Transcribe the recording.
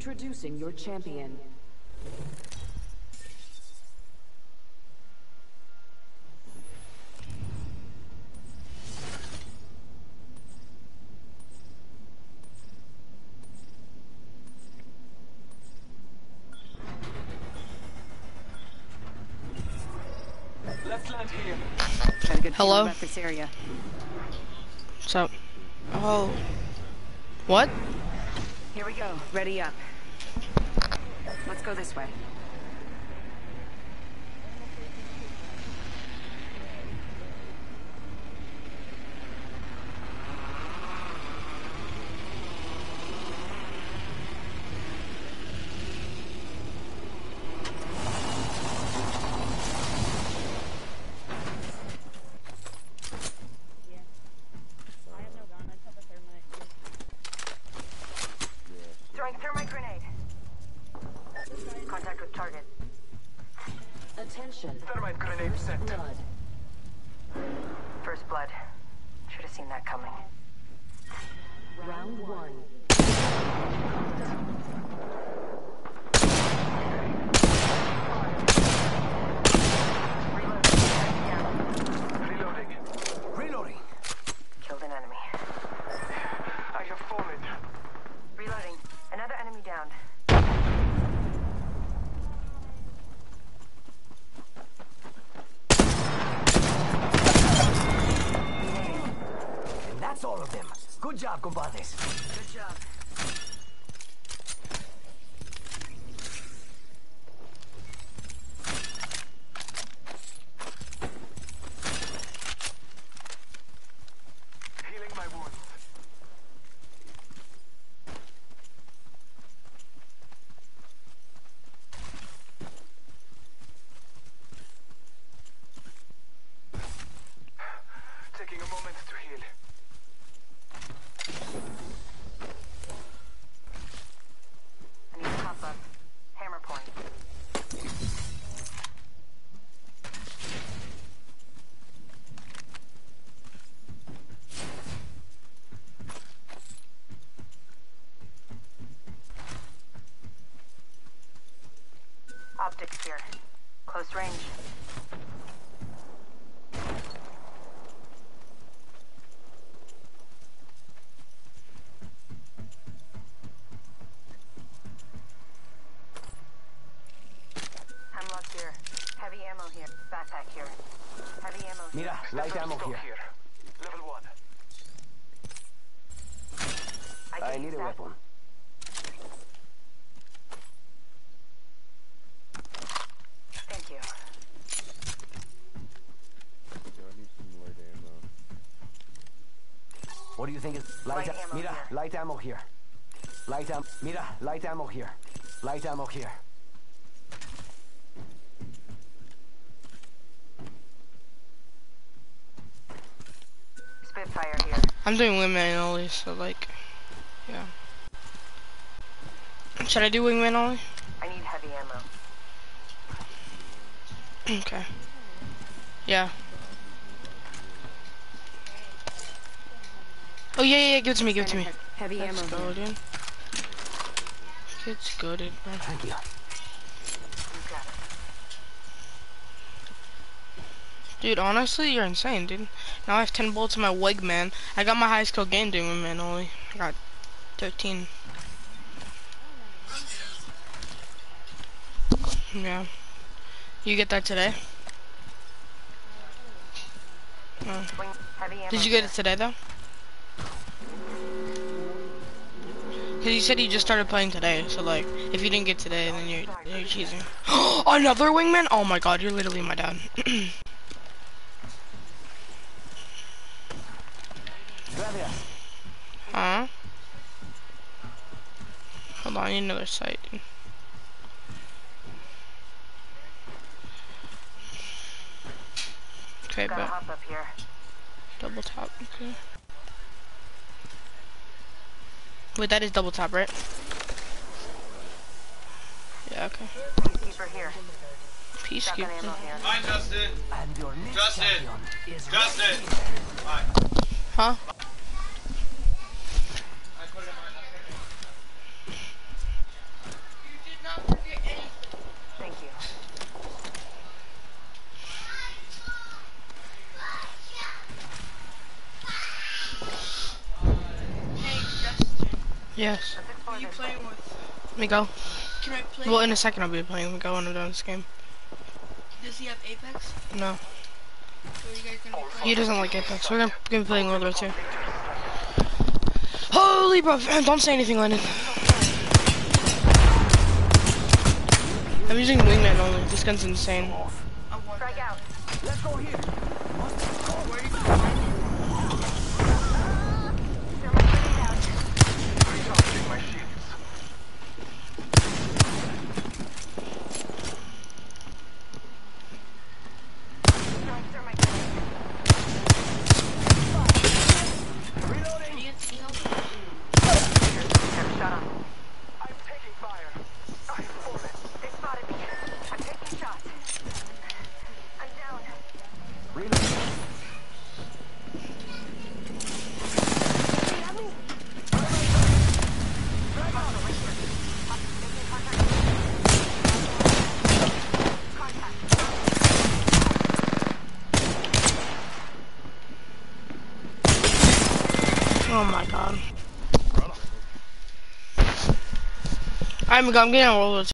Introducing your champion. Let's land here. Got a good Hello? feeling about this area. What's up? Oh. What? Here we go. Ready up. Let's go this way. Throwing thermite grenade. Contact with target. Attention. Thermite grenade set. Blood. First blood. Should have seen that coming. Round one. Reloading. Reloading. Killed an enemy. I have fallen. Reloading. Another enemy downed. And that's all of them. Good job, compadres. Good job. Healing my wounds. Taking a moment to heal. I need to pop up. Hammer point. Optics here. Close range. Hemlock here. Heavy ammo here. Backpack here. Heavy ammo here. Mira, light ammo Stock here. Level 1. I can need use a that. weapon. Thank you. What do you think is Light ammo Mira, here. light ammo here. Mira, light ammo here. Light ammo here. Spitfire here. I'm doing wingman only, so like, yeah. Should I do wingman only? I need heavy ammo. Okay. Yeah. Oh yeah, give it to me, give it to me. Heavy ammo. Let's go, here. dude. It's good, bro. Thank you. You got it. Dude, honestly, you're insane, dude. Now I have 10 bullets in my wingman. I got my highest kill game doing wingman only. I got 13. Yeah. You get that today? Oh. Heavy ammo Did you get here. it today, though? Cause you said you just started playing today, so like, if you didn't get today, then you're cheating. Another wingman? Oh my god, you're literally my dad. Gracias. Huh? Hold on, I need another site, dude. Okay, Gotta but hop up here. double tap, okay. Wait, that is double tap, right? Yeah, okay. Peacekeeper here. Shotgun ammo Peacekeeper. here. Hi, Justin. And your next Justin. champion is Justin. Hi. Huh? Yes. Are you playing with? Let me go. Can I play? Well, in a second I'll be playing Go when I'm done this game. Does he have Apex? No. So are you guys gonna be playing? He doesn't like Apex. We're gonna be playing World War II. Holy bro, don't say anything, Lennon. I'm using wingman only. This gun's insane. Strike out. Let's go here. Recharging my shields. I'm taking fire. I'm falling. They spotted me. I'm taking shots. I'm down. Reload. Oh my god. I'm getting a World War II.